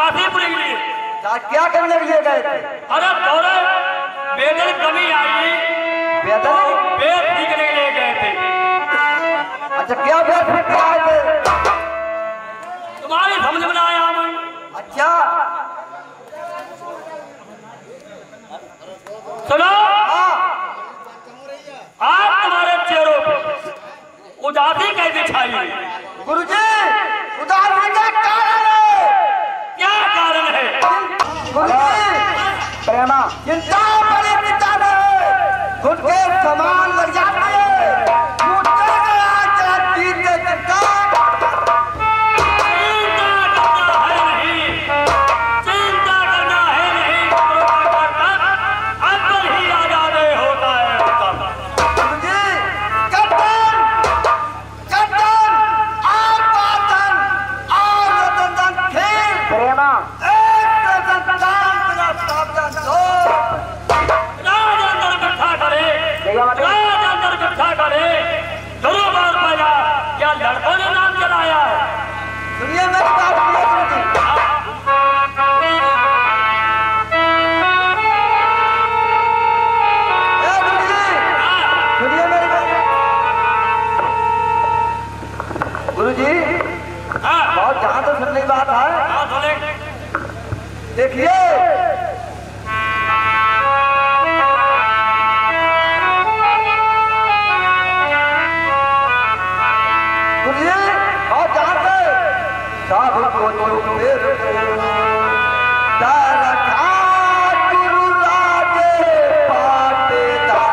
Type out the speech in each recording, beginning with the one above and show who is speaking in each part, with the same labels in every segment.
Speaker 1: उदासीपुरी के लिए।
Speaker 2: क्या करने के लिए गए थे?
Speaker 1: अरे थोड़े वेतन कमी आई,
Speaker 2: वेतन
Speaker 1: वेद सीखने के लिए गए थे।
Speaker 2: अच्छा, क्या वेद सीख के आए थे?
Speaker 1: तुम्हारी समझ में आया मैं।
Speaker 2: अच्छा
Speaker 1: सुनो,
Speaker 2: हाँ,
Speaker 1: आज तुम्हारे चेहरों पर उदासी कैसे छाई है?
Speaker 2: गुरुजी उदासी का कारण है।
Speaker 1: क्या कारण है?
Speaker 2: गुरुजी प्रेमा चिंता बड़ी पिता है, खुद के समान लग जाते हैं, मुझसे गया जरा पीते चिंता।
Speaker 1: चिंता करना है नहीं, अंदर ही आजाद होता है।
Speaker 2: गुरुजी कप्तान कप्तान और बातन और रतन खेल प्रेमा एक रतन तेरा सावधान दो।
Speaker 1: राज अंदर इकट्ठा करे, राज अंदर इकट्ठा करे, दरबार पाया क्या लड़कों ने नाम चलाया है?
Speaker 2: सुनिए मेरी बात, सुनिए गुरुजी। ए गुरुजी सुनिए मेरी बात। गुरुजी
Speaker 1: हाँ,
Speaker 2: बहुत ध्यान से सुनने की बात है।
Speaker 1: हाँ, सुने।
Speaker 2: देखिए गुरुजी बहुत ध्यान से सब को मेरे दरखा गुरु राजे पाटेदार।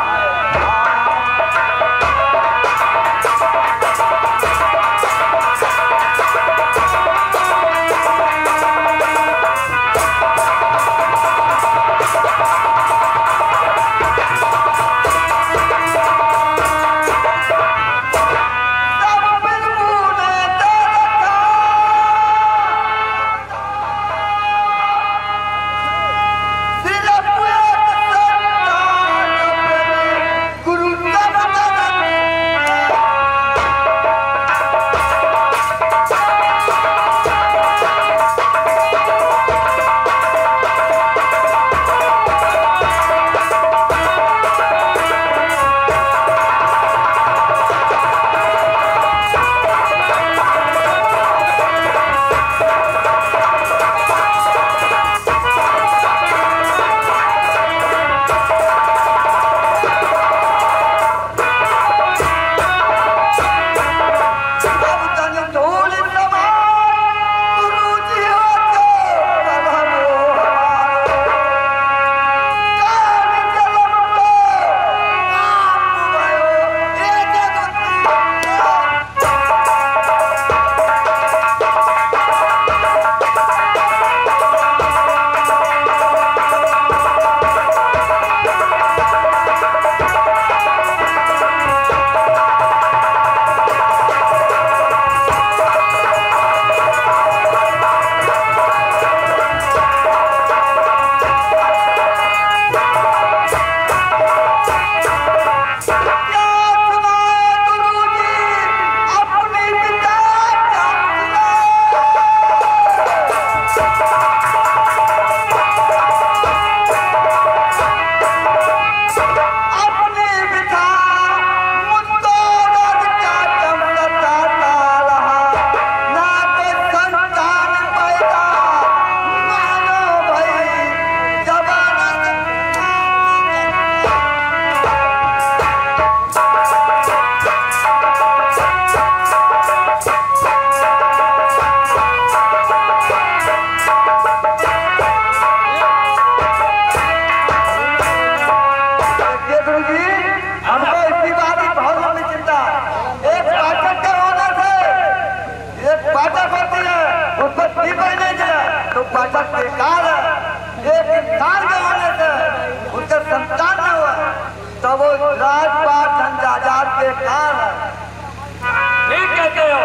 Speaker 2: बेकार है। एक इंसान के होने से उनके संतान न हुआ तो वो राजपाट झंझाझार बेकार है।
Speaker 1: ठीक कहते हो।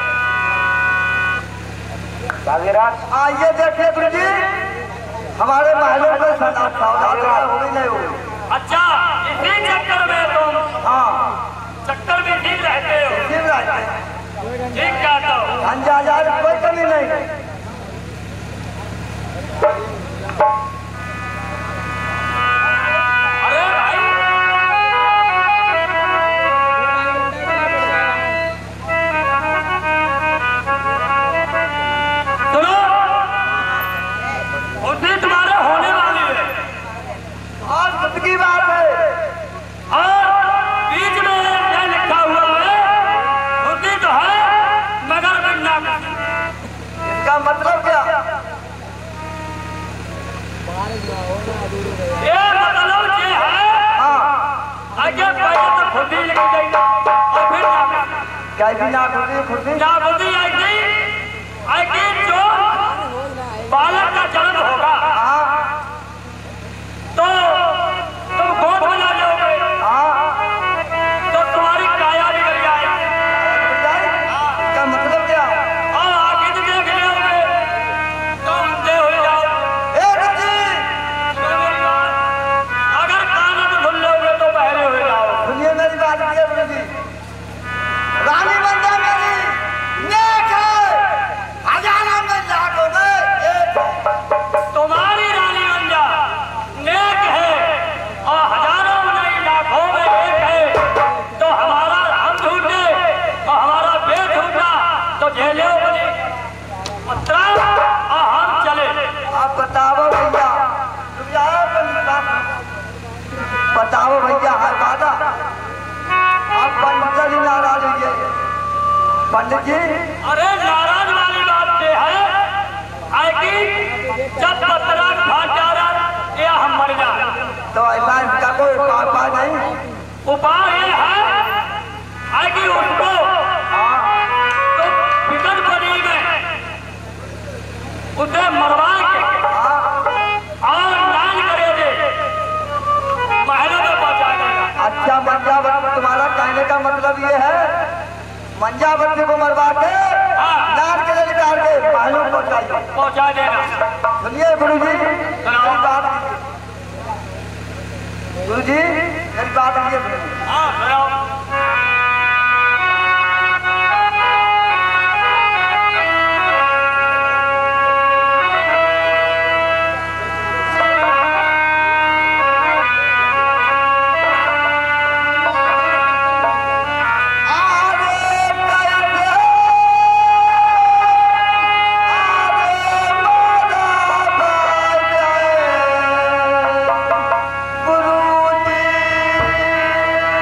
Speaker 2: आइए देखिए गुरु जी, हमारे महलों में सावधान हुई नहीं हुई।
Speaker 1: अच्छा, इसी चक्कर में तुम
Speaker 2: हाँ
Speaker 1: चक्कर में ठीक रहते हो।
Speaker 2: ठीक रहते हैं।
Speaker 1: ठीक कहते हो।
Speaker 2: झंझाझार कोई कमी नहीं। जाएगी ना खुर्दी
Speaker 1: ना बुद्धि आएगी जो बालक का जन्म होगा तो तुम गोद में ला लोगे तो तुम्हारी काया निकल जाएगी।
Speaker 2: इसका मतलब क्या?
Speaker 1: और आगे तो देख लोगे तो अंधे हो जाओ। अगर कान तो धुल लोगे तो बहरे हो जाओ।
Speaker 2: सुनिए मेरी बात गुरु जी, रानी बंदा मेरी नेक है, हजारों में लाखों में एक है।
Speaker 1: तुम्हारी रानी बंदा नेक है और हजारों में नहीं लाखों में एक है। तो हमारा हम झूठे और हमारा पेट झूठा तो झेले बने और हम चले।
Speaker 2: आप बताओ भैया, बताओ भैया हर बाधा आप पंडित जी नाराज हुए। पंडित जी
Speaker 1: अरे नाराज वाली बात ये है आएगी जब पत्रा फाट जा रहा या हम मर जाए
Speaker 2: तो ऐसा इसका कोई उपाय नहीं?
Speaker 1: उपाय ये है आएगी उसको तो विकट बनी में उसे मरवा के और नाल करे दे महलों में पहुंचा देगा।
Speaker 2: अच्छा मंजावती, तुम्हारा कहने का मतलब ये है मंजावती को मरवा के नार के लिए निकाल के महलों में
Speaker 1: पहुंचा देना।
Speaker 2: सुनिए गुरु जी
Speaker 1: सुनाओ।
Speaker 2: मेरी बात गुरु जी मेरी बात ये
Speaker 1: हाँ सुनाओ।
Speaker 2: गुरु जी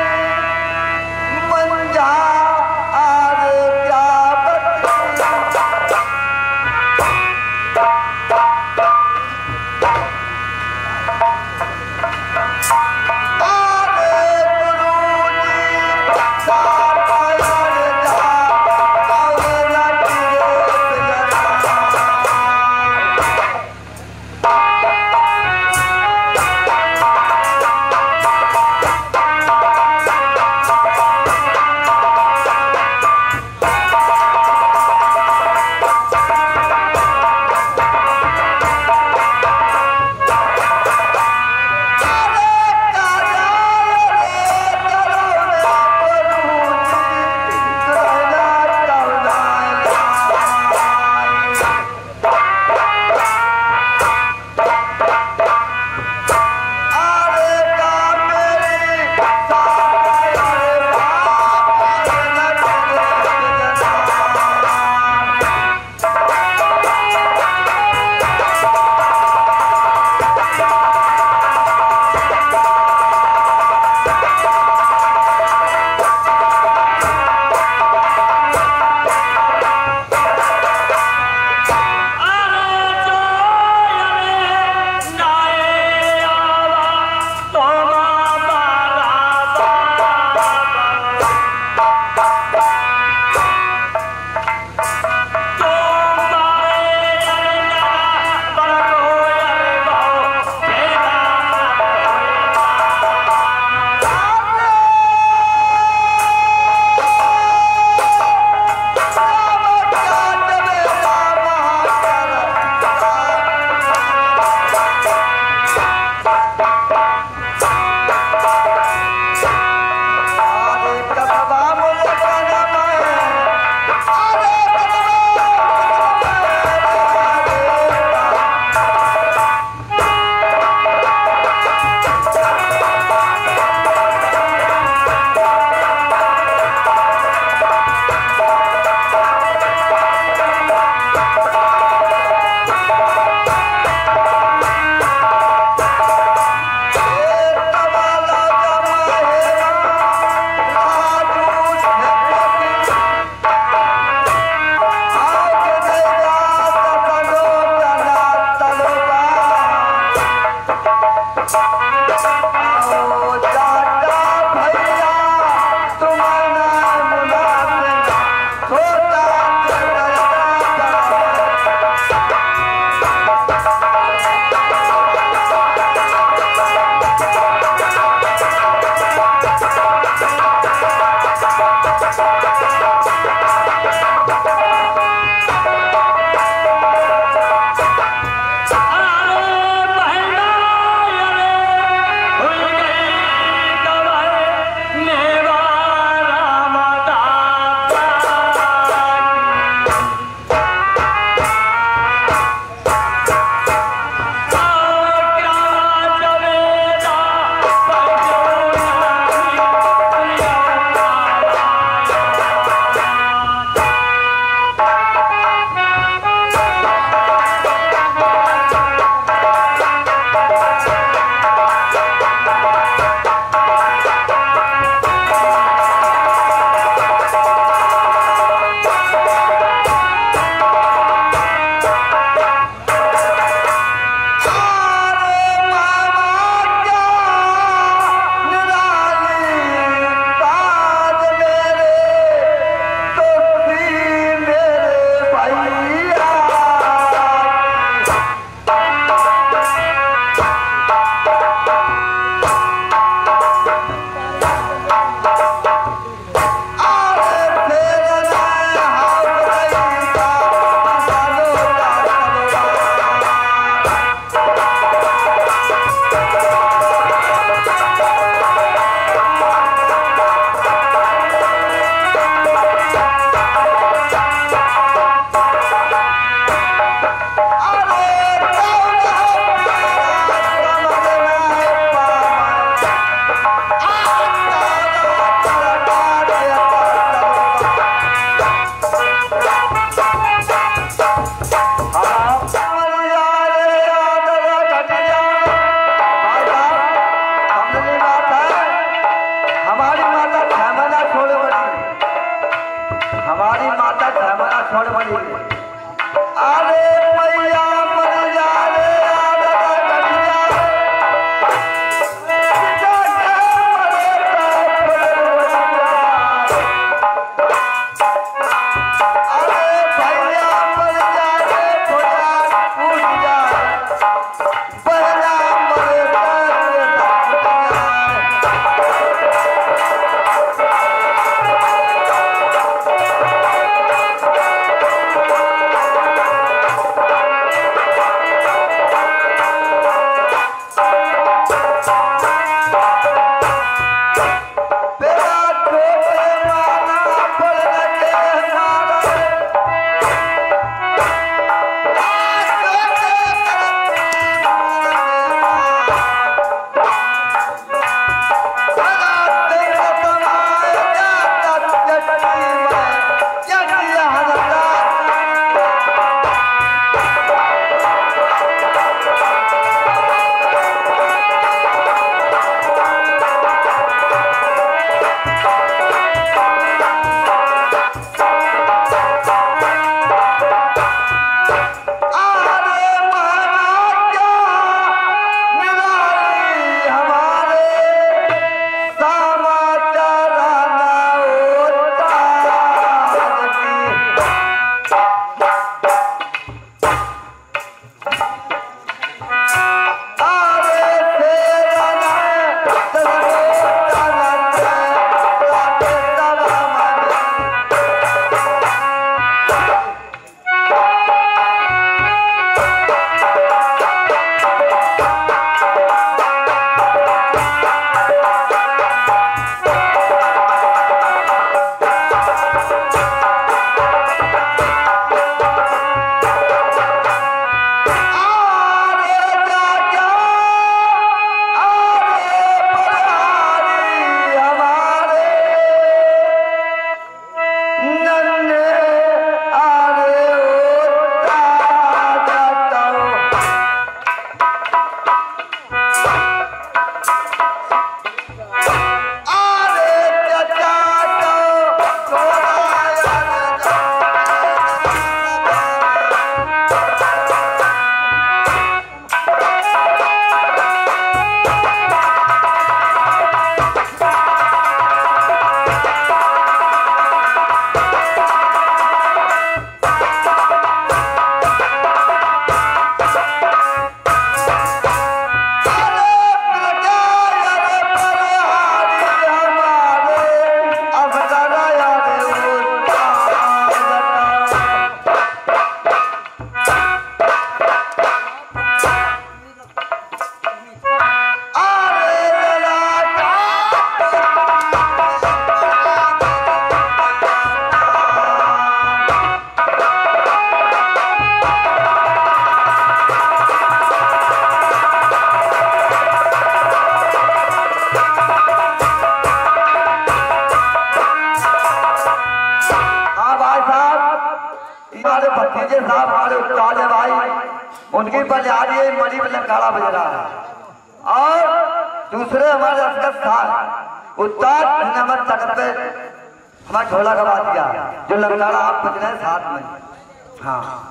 Speaker 2: भतीजे साहब हमारे उस्ताद है भाई, उनकी बलिहारी मरी में लंकाड़ा बज रहा है। और दूसरे हमारे असगर साहब उस्ताद नमक तख्त पे हमारा ढोला गवा दिया, जो लंकाड़ा आप बज रहे हैं साथ में। हाँ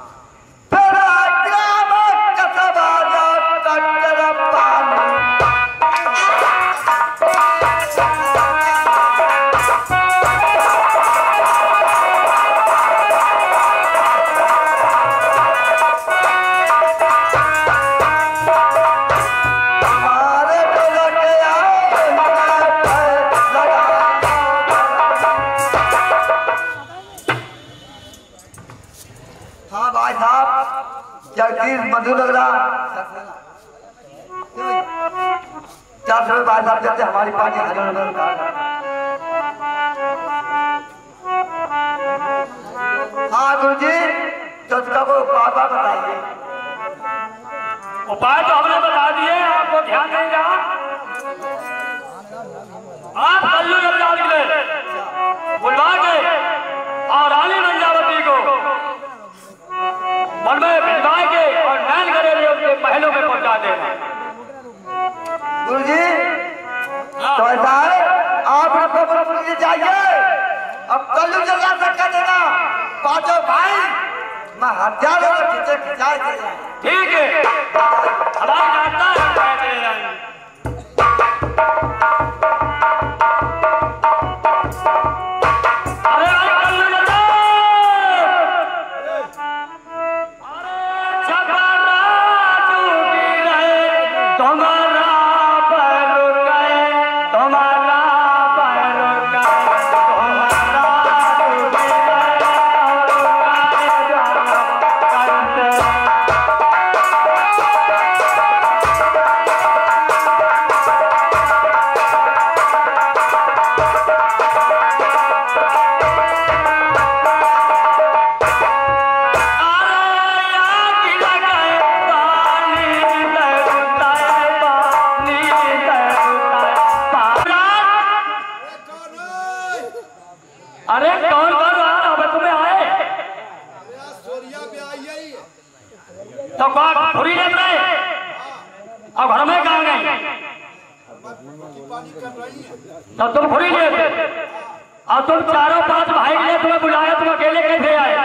Speaker 2: मधु लग रहा 400 भाई साहब चलते हमारी पार्टी हाँ गुरु जी तो उसका को उपाय बताइए।
Speaker 1: उपाय तो हमने बता दिए, आपको ध्यान देगा। आप कल्लू जल्लाद के बुलवा के और रानी नंजावती को मन में भिजवा के और नैन करेले उसके पहलों में पहुंचा देना।
Speaker 2: गुरु जी तो ऐसा है, आप लोग जाइए, अब कल्लू जल्लाद से कह देना पांचों भाई मैं हजारों खिंचाए।
Speaker 1: ठीक है, हमारी नाश्ता चले जाएंगे। अरे कौन कौन रहा अब तुम्हें आए तो फुरी ले रहे अब घर में कहाँ गए तो तुम फुरी ले और तुम चारों पांच भाई ने तुम्हें बुलाया, तुम अकेले कैसे आए?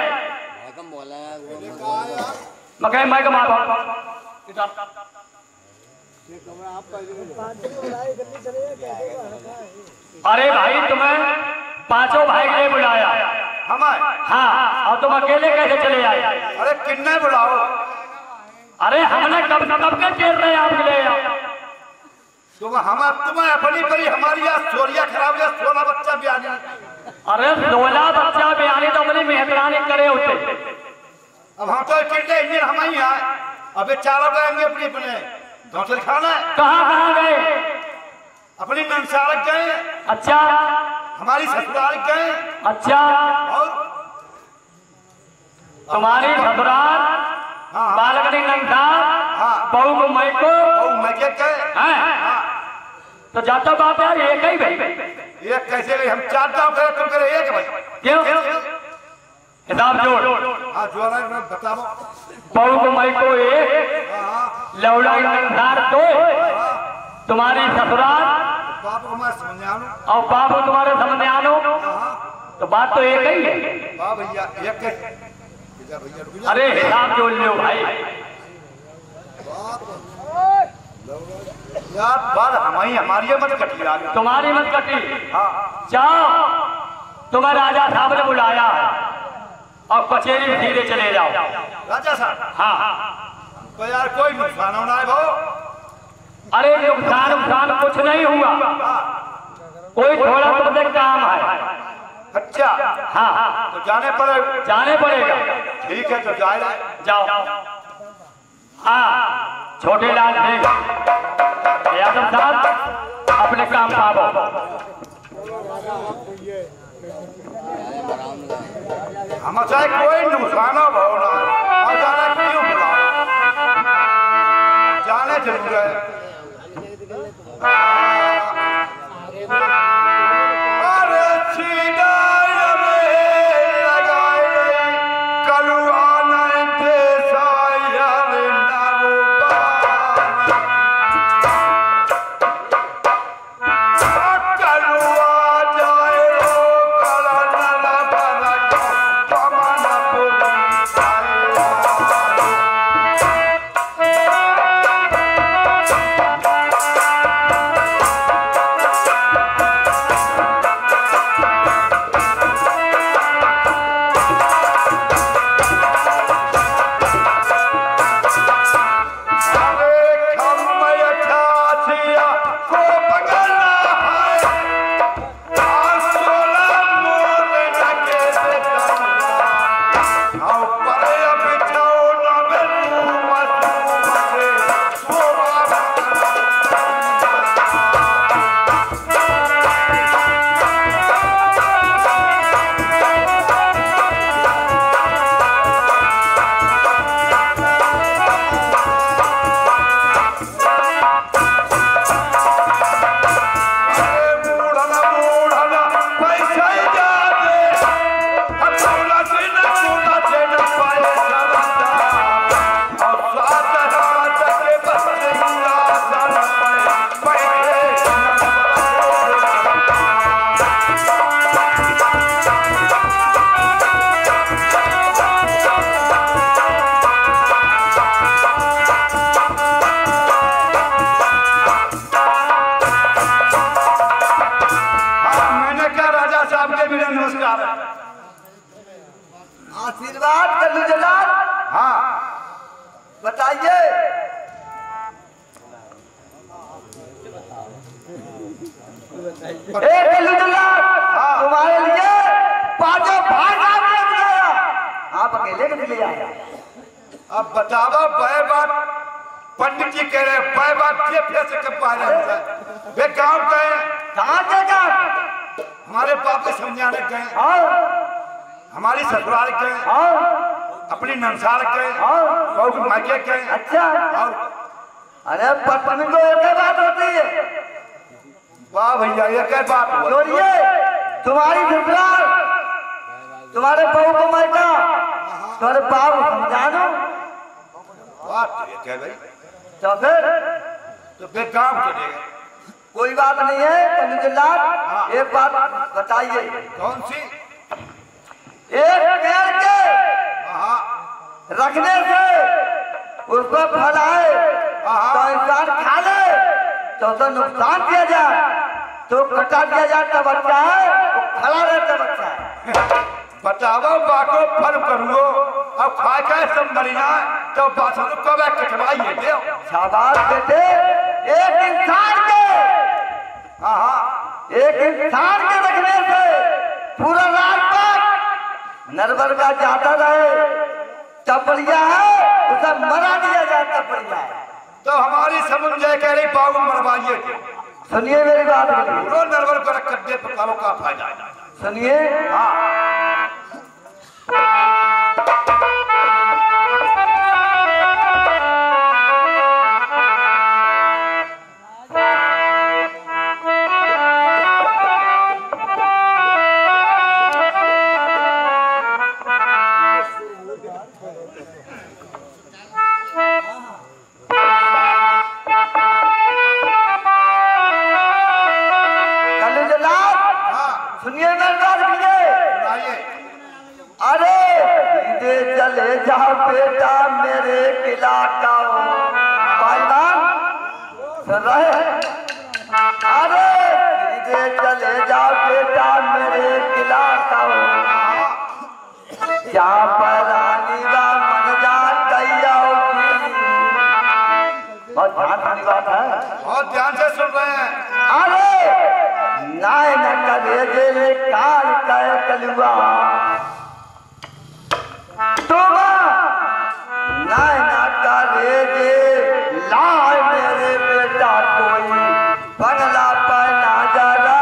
Speaker 1: मैं कमा अरे भाई तुम्हें पांचों भाई ने बुलाया
Speaker 2: हमारे,
Speaker 1: हाँ, और तुम अकेले कैसे चले आए?
Speaker 2: अरे किन्ने बुलाओ?
Speaker 1: अरे हमने कब के चेर रहे आपके लिए
Speaker 2: तुम्हें अपनी परी हमारी सोरिया खराब है, 16 बच्चा ब्यानी।
Speaker 1: अरे 16 बच्चा ब्यानी तो अपनी मेहतरानी करे होते।
Speaker 2: अब हम तो इंजन हम ही आए, अबे चारों गएंगे अपने अपने धौसल खाना।
Speaker 1: कहाँ गए?
Speaker 2: अपनी नंसारक गए।
Speaker 1: अच्छा।
Speaker 2: हमारी ससुराल गए।
Speaker 1: अच्छा।
Speaker 2: और
Speaker 1: तुम्हारी ससुराल बालकनी नंसार बहू को मैके गए। तो जाता बाप यार एक ही भाई,
Speaker 2: एक कैसे गई? हम 4 गाँव करे, तुम करे एक भाई।
Speaker 1: क्यों? हिसाब जोड़।
Speaker 2: हाँ जोड़ा बताओ।
Speaker 1: बहू को मैको एक, लौड़ा नंसार 2, तुम्हारी ससुराल
Speaker 2: बाप को मैं समझानो
Speaker 1: और बाप तुम्हारे समझानो, तो बात तो एक ही है।
Speaker 2: भैया एक भैया।
Speaker 1: अरे हिसाब जोड़ लो भाई।
Speaker 2: यार बात हमारी मत कटी यार,
Speaker 1: तुम्हारी मत कटी।
Speaker 2: हाँ
Speaker 1: जाओ, तुम्हें राजा साहब ने बुलाया और कचेरी में सीधे चले जाओ।
Speaker 2: राजा साहब?
Speaker 1: हाँ।
Speaker 2: तो यार कोई नुकसान होना है भाव?
Speaker 1: अरे नुकसान कुछ नहीं हुआ, कोई थोड़ा तुमसे काम है।
Speaker 2: अच्छा।
Speaker 1: हाँ
Speaker 2: तो जाने
Speaker 1: पड़ेगा।
Speaker 2: ठीक है तो
Speaker 1: जाओ। हाँ छोटे लाल देख यादव साहब अपने काम पाओ।
Speaker 2: हम चाहे कोई नुकसान हो ना, जाने क्यों बुलाओ, जाने जरूर है। अरे सीधा लगाए कलुआना
Speaker 3: जा रहे हैं।
Speaker 2: आशीर्वाद कल्लू जलाल।
Speaker 3: हाँ
Speaker 2: बताइए। कल्लू जलाल, तुम्हारे लिए पांचों भाई साहब ने बुलाया, आप अकेले के लिए आया।
Speaker 3: अब बतावा बे बात पंडित जी कह रहे हैं, बे बात ये फिर से कब पा रहे हैं? वे गांव गए,
Speaker 2: कहाँ के काम?
Speaker 3: हमारे बाप के समझाने गए, हमारी ससुराल गए, अपनी नंसाल गए, बहू के मायके गए।
Speaker 2: अच्छा,
Speaker 3: और
Speaker 2: अरे पत्नी को एक ही बात होती है।
Speaker 3: वाह भैया ये क्या बात हुआ?
Speaker 2: छोड़िए, तुम्हारी ससुराल, तुम्हारे बहू को मायका, तुम्हारे बाप को समझा दो।
Speaker 3: बात ये क्या भाई?
Speaker 2: तो
Speaker 3: फिर गांव चले गए।
Speaker 2: कोई बात नहीं है कल्लू जलाल, एक बात बताइए।
Speaker 3: कौन सी?
Speaker 2: एक पेड़ के
Speaker 3: हाँ
Speaker 2: रखने से उसको फल आए तो इंसान खा ले तो उसे नुकसान दिया जाए, तो कटा दिया जाए तो बच्चा है, वो खड़ा रहता बच्चा है।
Speaker 3: बतावा बाको फल करूँगो अब खा के सब मरिया तो बासुर कब कटवाइए दे।
Speaker 2: शाबाश बेटे, एक इंसान के एक इंसान के रखने से पूरा रात तक नरवर का जाता रहे, टपड़िया है उसे मरा दिया जाए, टपड़िया है।
Speaker 3: तो हमारी समझ जाए कह रही बाबू मरवाइए।
Speaker 2: सुनिए मेरी बात,
Speaker 3: पूरा नरवर को रख कर दे पकारो का फायदा।
Speaker 2: सुनिए। सुनिए मेरी बात, सुनिए। अरे सीधे चले जाओ बेटा मेरे किला का पहलवान, सुन रहे? अरे सीधे चले जाओ बेटा मेरे किला का, जहाँ पर रानी का मन जा गया। बहुत ध्यान वाली बात है,
Speaker 3: बहुत ध्यान से सुन रहे हैं।
Speaker 2: अरे नाय न करे जे काल कह कलुआ, तुम नाय न करे जे लाए मेरे बेटा कोई बंगला पहना जरा।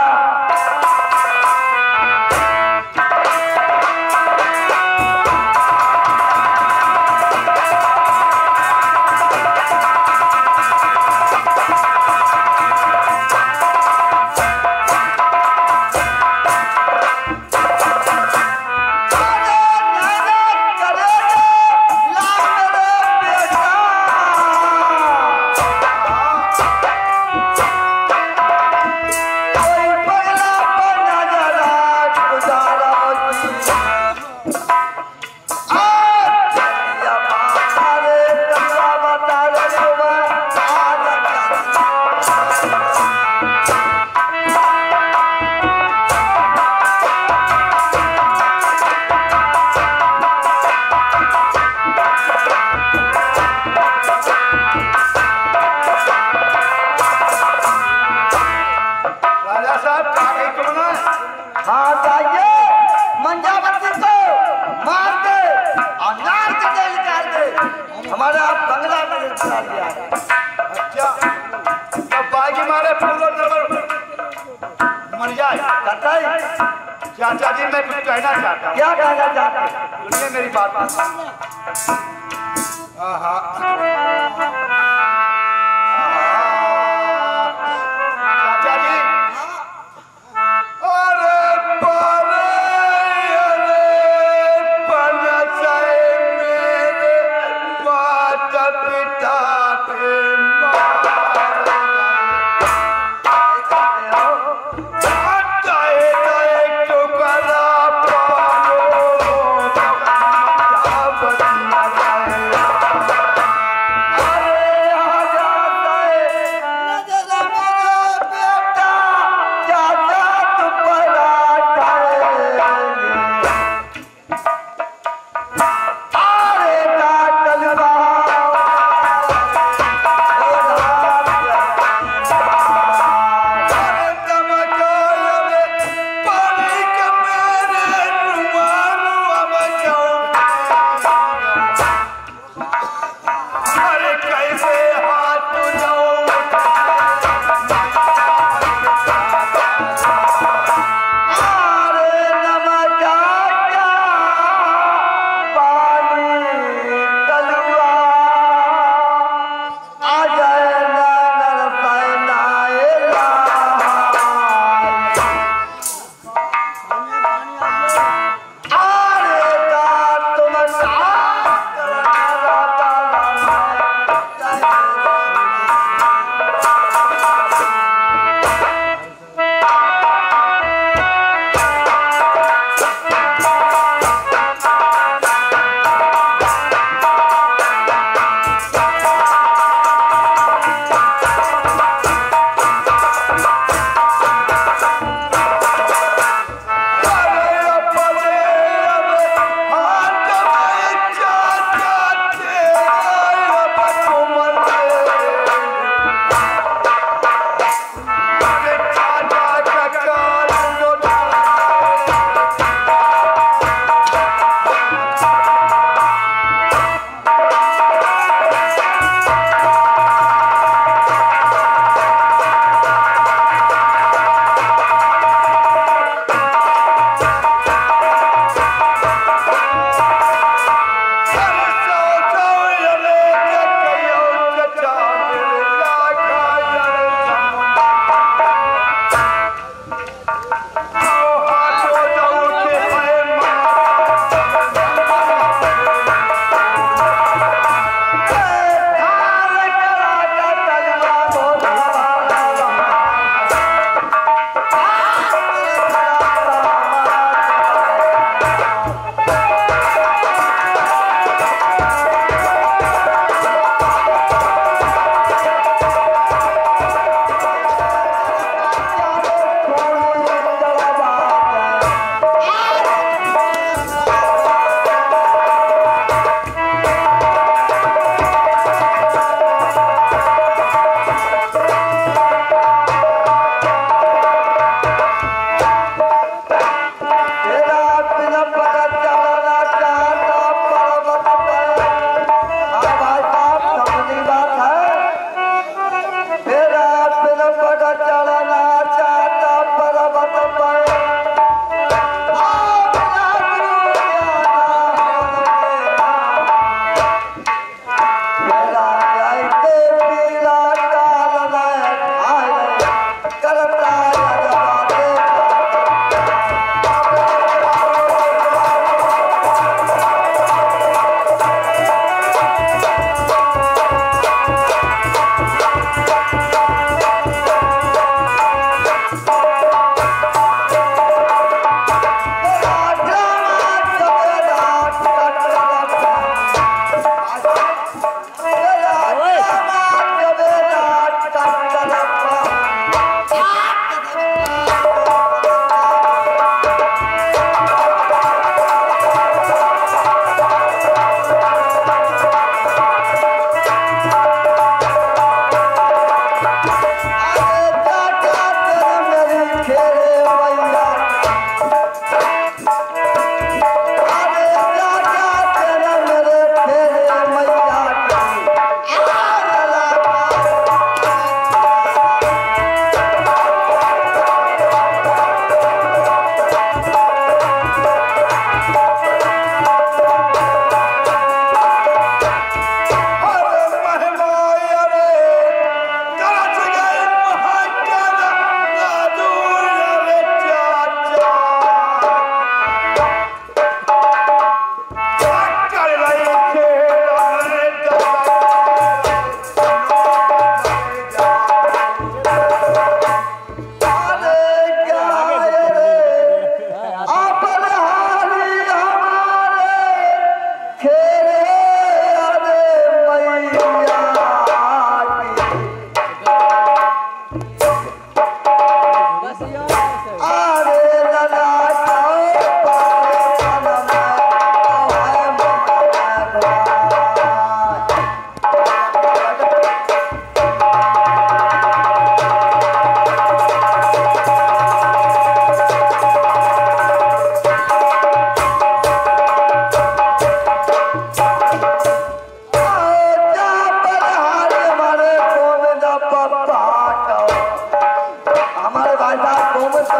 Speaker 2: हमारा बंगला में चला दिया है।
Speaker 3: अच्छा तो बागी मारे पूरा नंबर मर जाए। चाचा जी मैं कुछ कहना चाहता हूँ।
Speaker 2: क्या कहना चाहते हैं?
Speaker 3: सुनिए मेरी बात। चाचा जी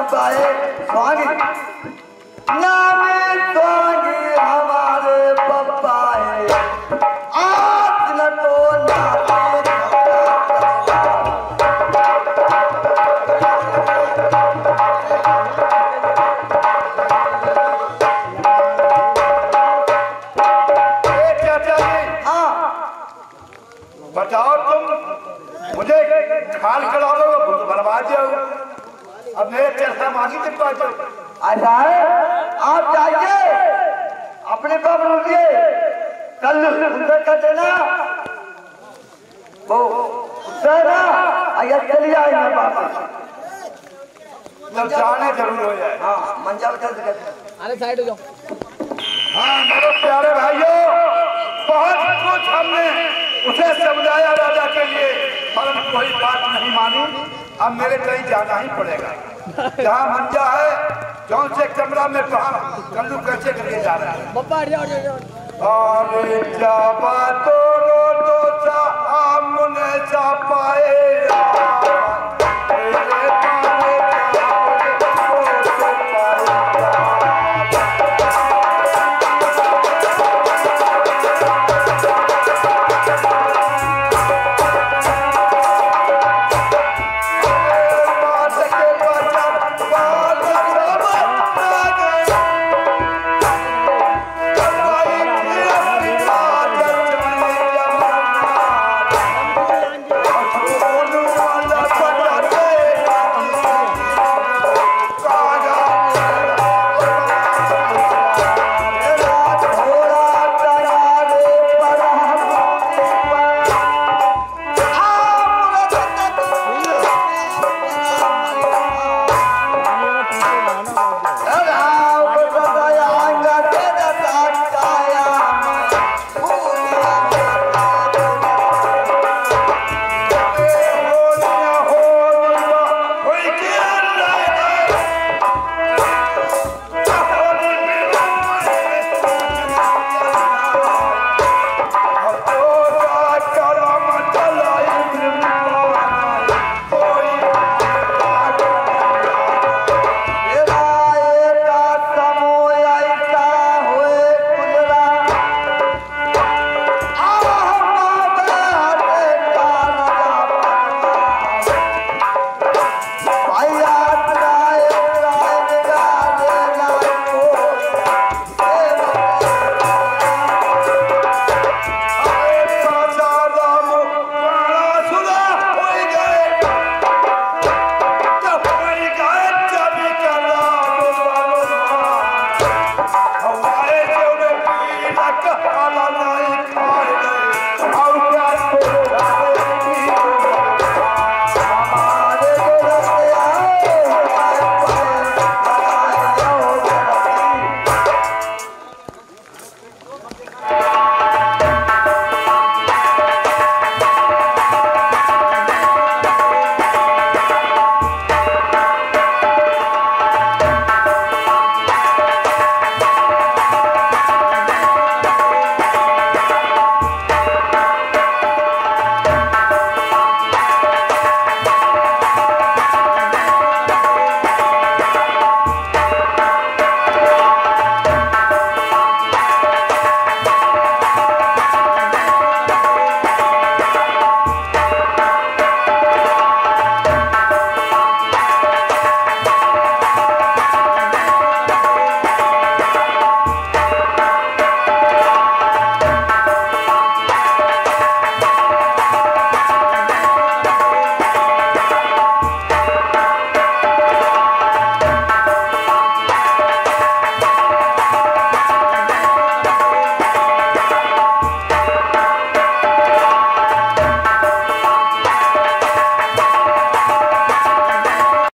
Speaker 2: पप्पा है स्वांगी नामे स्वांगी हमारे पप्पा है आज न तो
Speaker 3: बताओ तुम मुझे खाल खिलाओ तो बर्बाद जाओ अब मेरे चरखा मांगी तक पहुंचो
Speaker 2: ऐसा है आप जाइए अपने बाप रुकिए कल उनसे कर देना वो उससे ना अगर चली आएगा बाप
Speaker 3: जब जाने जरूर हो जाए
Speaker 2: हाँ मंजा बता दे
Speaker 4: अरे साइड हो जाओ।
Speaker 3: हाँ मेरे प्यारे भाइयों बहुत कुछ हमने उसे समझाया राजा के लिए पर कोई बात नहीं मानी अब मेरे कहीं जाना ही पड़ेगा जहाँ मंजा है कौन से कमरा में कल्लू कैसे करके जा रहा है
Speaker 4: बप्पा हट जाओ, हट जाओ।
Speaker 3: अरे जाबा तो रो दो सा आमने सा पाए